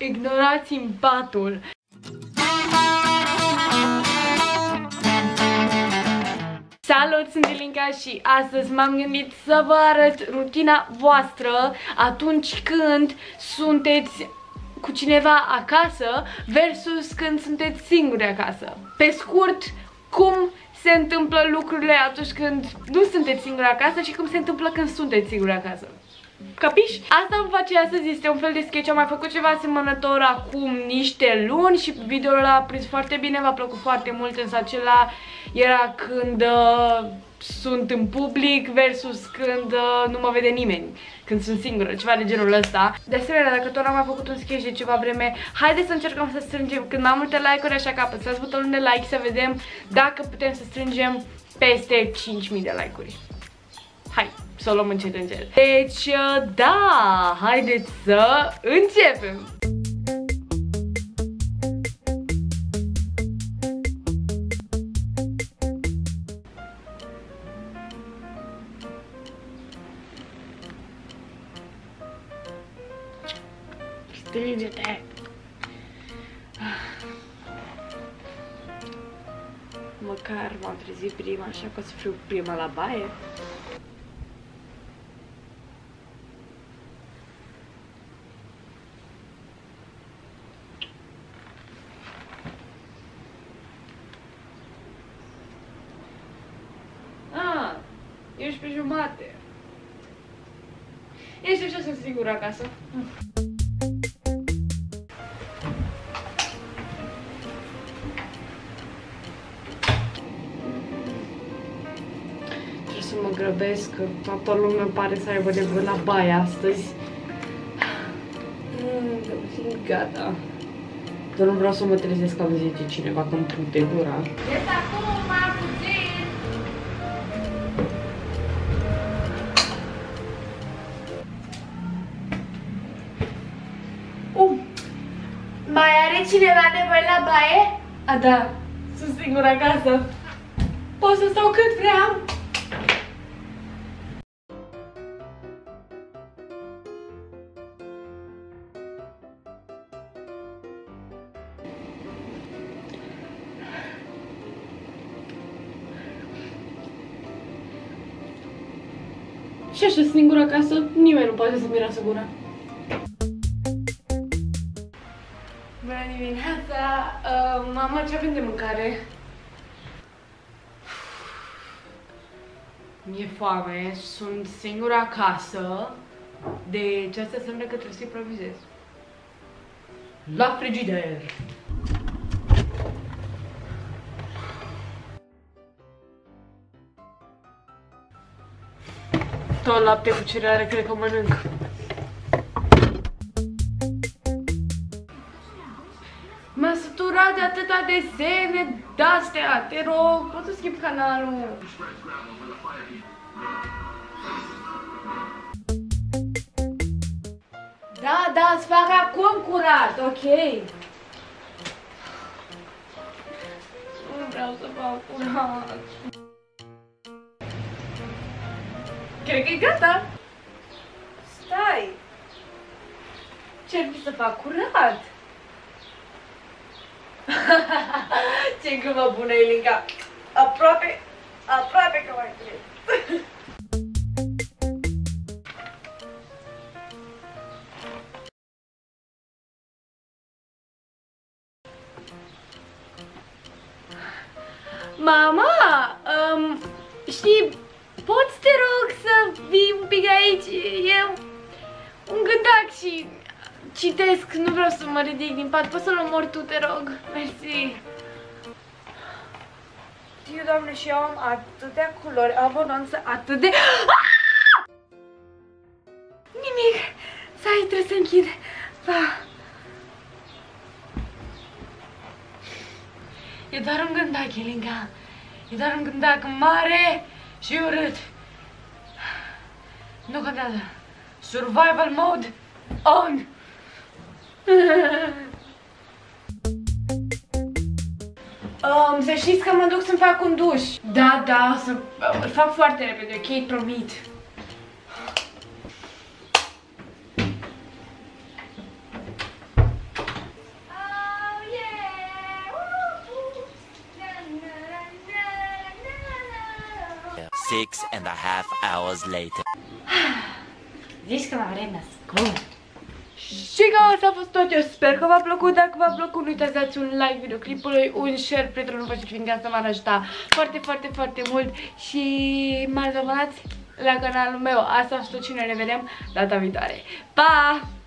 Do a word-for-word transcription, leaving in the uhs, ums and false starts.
ignorați-mi patul. Salut, sunt Elinca și astăzi m-am gândit să vă arăt rutina voastră atunci când sunteți cu cineva acasă versus când sunteți singuri acasă. Pe scurt, cum se întâmplă lucrurile atunci când nu sunteți singuri acasă și cum se întâmplă când sunteți singuri acasă. Capiși? Asta îmi face astăzi, este un fel de sketch. Am mai făcut ceva asemănător acum niște luni și videoul ăla a prins foarte bine, v-a plăcut foarte mult, însă acela era când uh, sunt în public versus când uh, nu mă vede nimeni, când sunt singură, ceva de genul ăsta. De asemenea, dacă tot am mai făcut un sketch de ceva vreme, haideți să încercăm să strângem cât mai multe like-uri, așa că apăsați butonul de like să vedem dacă putem să strângem peste cinci mii de like-uri. Hai, să o luăm încet, încet. Deci, da, haideți să începem! Strânge-te! Măcar m-am trezit prima, așa că o să fiu prima la baie. Ah, ești pe jumate. Ești așa, sunt sigură acasă. Trebuie să mă grăbesc, că toată lumea pare să aibă nevoie la baie astăzi. Mm, gata. Dar nu vreau să mă trezesc că îmi zice cineva că îmi pute gura. Ești acum, mai puțin! Uh, mai are cineva nevoie la baie? A, da, sunt singură acasă. Pot să stau cât vreau. Și așa, singură acasă, nimeni nu poate să miroasă gura. Bună dimineața! Uh, mama, ce avem de mâncare? Mi-e foame, sunt singură acasă, deci asta înseamnă că trebuie să improvizez. La frigider! Tot lapte cu cereale, cred că mănânc. M-a săturat de atâta desene de-astea, te rog, pot să schimb canalul. Da, da, îți fac acum curat, ok. Nu vreau să fac curat. Cred că e gata. Stai. Ce-ar fi să fac curat? Ce glumă bună, Elinca. Aproape, aproape că mai trebuie. Mama, um, știi, poți, te rog, să vii un pic aici? Eu un gândac și citesc, nu vreau să mă ridic din pat. Poți să-l omori tu, te rog? Mersi. Eu, Doamne, și eu am atâtea culori, abonanță, atât de... Ah! Nimic. Stai, trebuie să închid. Va. E doar un gândac, Elinca. E doar un gândac mare și urât. Nu contează. Survival mode on. Um, să știți că mă duc să-mi fac un duș. Da, da, să îl fac foarte repede, ok? Promit. Six and a half hours later. Zici că m-am renăscut. Și că asta a fost tot, eu sper că v-a plăcut. Dacă v-a plăcut, nu uitați să dați un like videoclipului, un share prietenul vostru, fiindcă asta m-ar ajuta foarte, foarte, foarte mult. Și mă abonați la canalul meu. Asta a fost tot și ne revedem data viitoare. Pa!